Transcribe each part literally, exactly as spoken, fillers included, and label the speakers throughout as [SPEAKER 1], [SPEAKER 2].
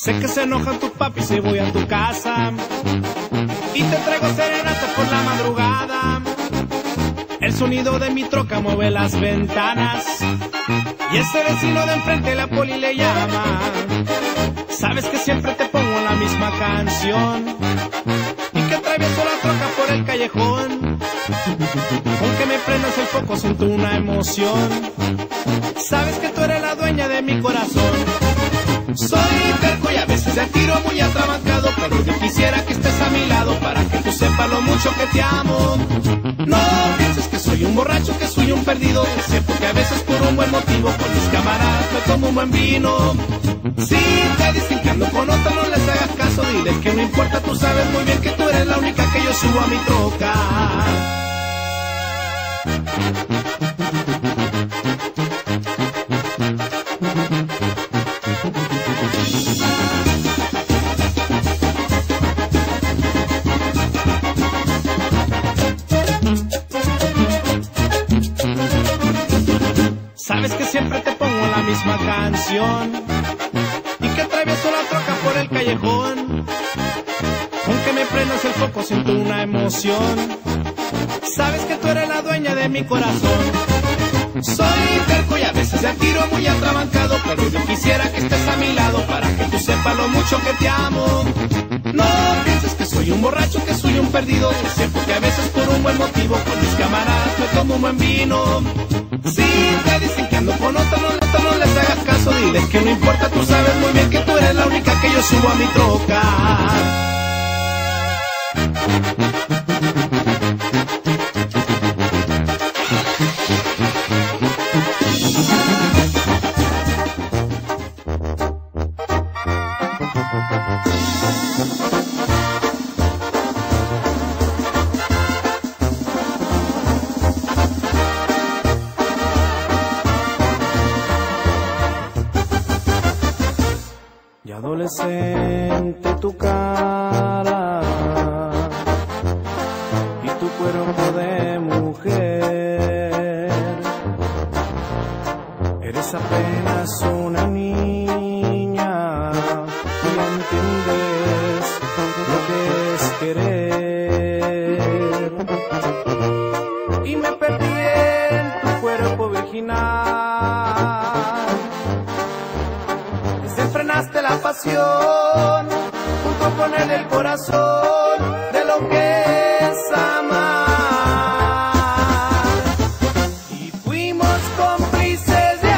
[SPEAKER 1] Sé que se enojan tus papis si voy a tu casa y te traigo serenata por la madrugada. El sonido de mi troca mueve las ventanas y ese vecino de enfrente la poli le llama. Sabes que siempre te pongo la misma canción y que atravieso la troca por el callejón. Aunque me prendas el foco siento una emoción. Sabes que tú eres la dueña de mi corazón. Soy terco y a veces de tiro muy atrabancado, pero yo quisiera que estés a mi lado para que tú sepas lo mucho que te amo. No pienses que soy un borracho, que soy un perdido. Es cierto que a veces por un buen motivo con mis camaradas me tomo un buen vino. Si te dicen que ando con otra, no les hagas caso, diles que no importa, tú sabes muy bien que tú eres la única que yo subo a mi troca. Sabes que siempre te pongo la misma canción y que atravieso la troca por el callejón. Aunque me prendas el foco siento una emoción. Sabes que tú eres la dueña de mi corazón. Soy terco y a veces de tiro muy atrabancado, pero yo quisiera que estés a mi lado para que tú sepas lo mucho que te amo. No pienses que soy un borracho, que soy un perdido. Es cierto que a veces por un buen motivo con mis camaradas me tomo un buen vino. Si te dicen que ando con otra, no, no les hagas caso, diles que no importa, tú sabes muy bien que tú eres la única que yo subo a mi troca.
[SPEAKER 2] Y adolescente tu cara y tu cuerpo de mujer, eres apenas una niña y no entiendes lo que es querer. Y me perdí en tu cuerpo virginal, desenfrenaste la pasión junto con él el corazón de lo que es amar. Y fuimos cómplices de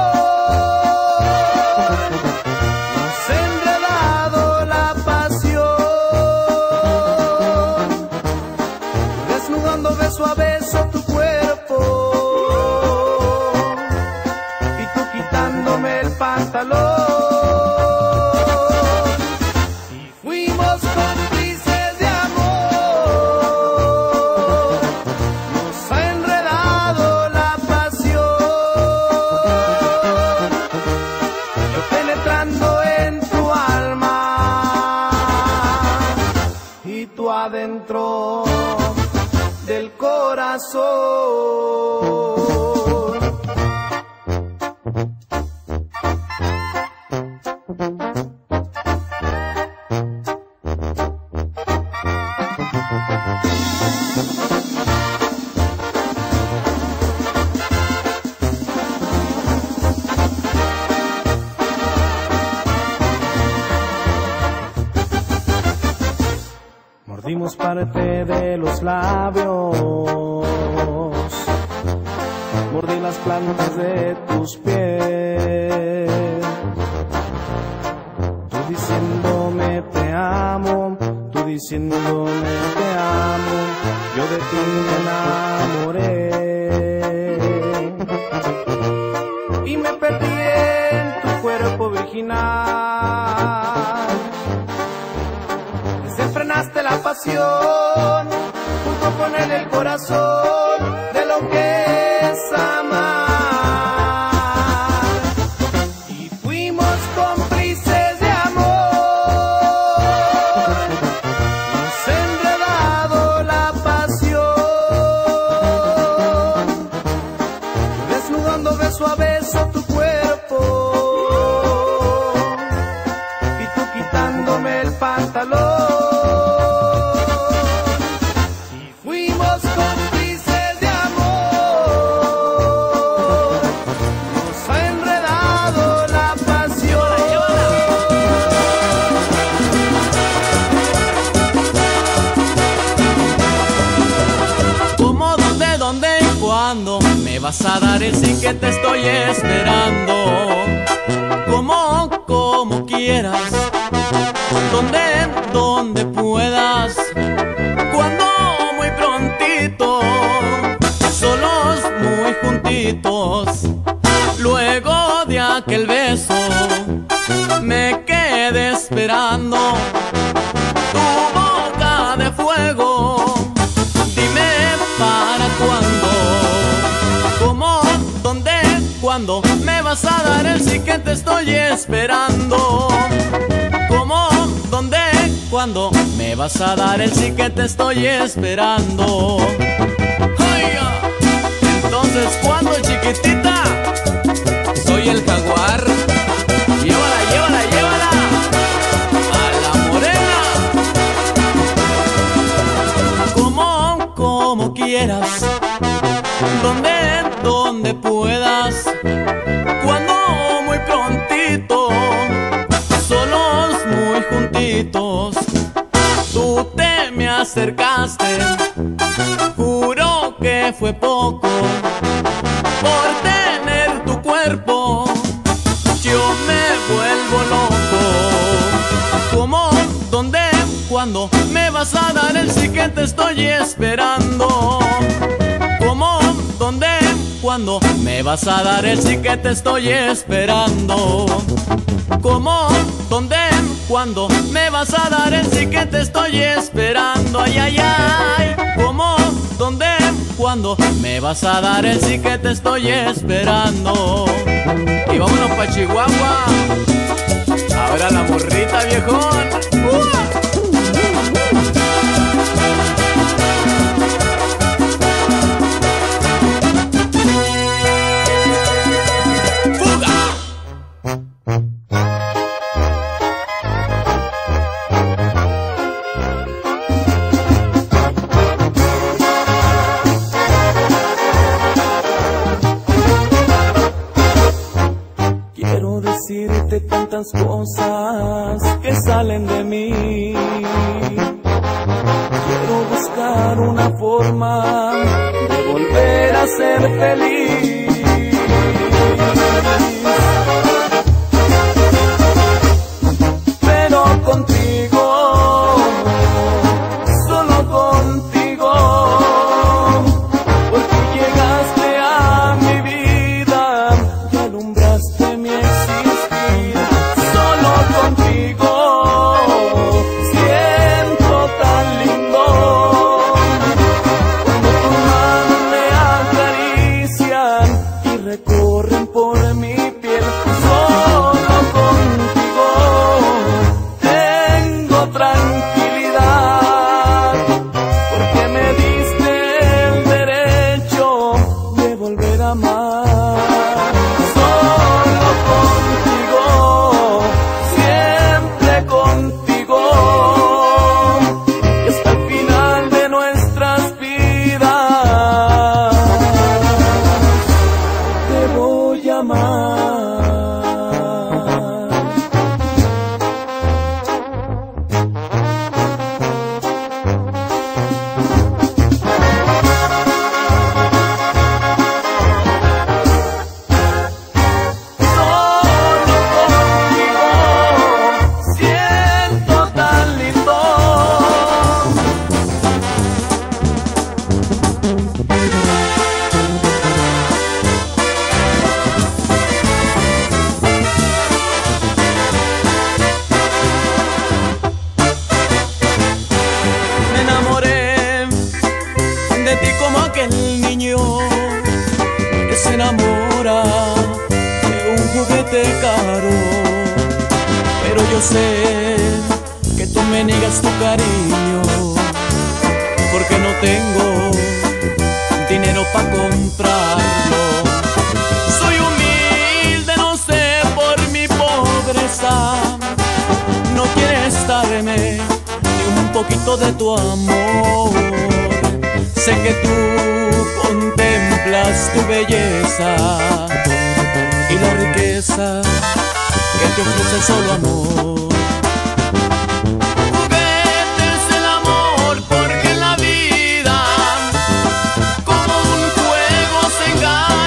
[SPEAKER 2] amor, nos ha enredado la pasión, desnudando beso a beso tu cuerpo y tú quitándome el pantalón. Adentro del corazón. Mordimos parte de los labios, mordí las plantas de tus pies, tú diciéndome te amo, tú diciéndome te amo, yo de ti me enamoré y me perdí en tu cuerpo virginal. Desenfrenaste la pasión junto con él el corazón de lo que es amar. Y fuimos cómplices de amor, nos ha enredado la pasión, desnudando beso a beso tu cuerpo y tú
[SPEAKER 3] vas a dar el sí que te estoy esperando. Como, como quieras, donde, donde puedas, cuando muy prontito, solos muy juntitos. Luego de aquel beso me quedé esperando tu boca de fuego. Dime para cuándo, cómo, dónde, cuándo me vas a dar el sí que te estoy esperando. Cómo, dónde, cuándo me vas a dar el sí que te estoy esperando. Oiga, entonces ¿cuándo, chiquitita? Soy el jaguar. Llévala, llévala, llévala a la morena. Como, como quieras, donde, donde puedas, cuando muy prontito, solos muy juntitos. Tú te me acercaste, juro que fue poco por tener tu cuerpo, yo me vuelvo loco. ¿Cómo, dónde, cuándo me vas a dar el sí que te estoy esperando? ¿Cómo, dónde, cuándo me vas a dar el sí que te estoy esperando? ¿Cómo, dónde, cuándo me vas a dar el sí que te estoy esperando? Ay, ay, ay. ¿Cómo, dónde, cuándo me vas a dar el sí que te estoy esperando? Y vámonos pa' Chihuahua a ver a la morrita, viejón. ¡Uh!
[SPEAKER 2] Decirte tantas cosas que salen de mí. Quiero buscar una forma de volver a ser feliz. Pero contigo, solo contigo, porque llegaste a mi vida y alumbraste mi existencia. Contigo siento tan lindo cuando tus manos me acarician y recorren por mi piel. Solo contigo tengo tranquilidad, porque me diste el derecho de volver a amar. Solo contigo, contigo, y hasta el final de nuestras vidas te voy a amar. Caro, pero yo sé que tú me niegas tu cariño, porque no tengo dinero para comprarlo. Soy humilde, no sé, por mi pobreza, no quieres darme ni un poquito de tu amor. Sé que tú contemplas tu belleza y la riqueza que te ofrece solo amor. Juguete es el amor, porque en la vida como un juego se engaña.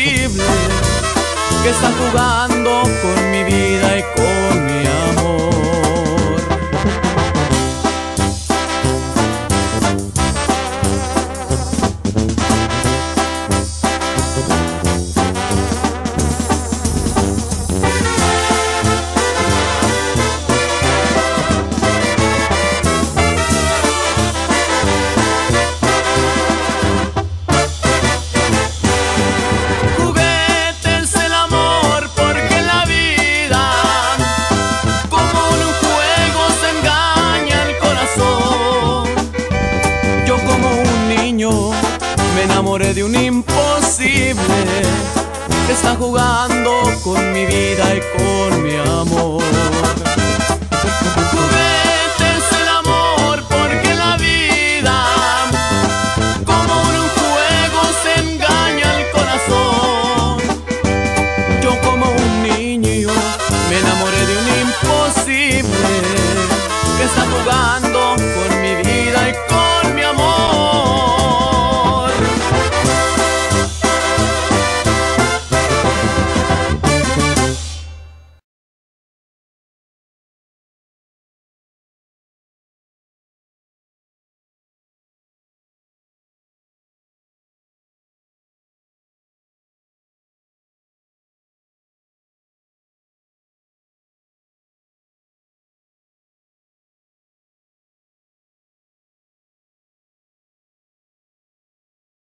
[SPEAKER 3] imposible que está jugando con mi vida y con mi amor. Me enamoré de un imposible que está jugando con mi vida y con mi amor.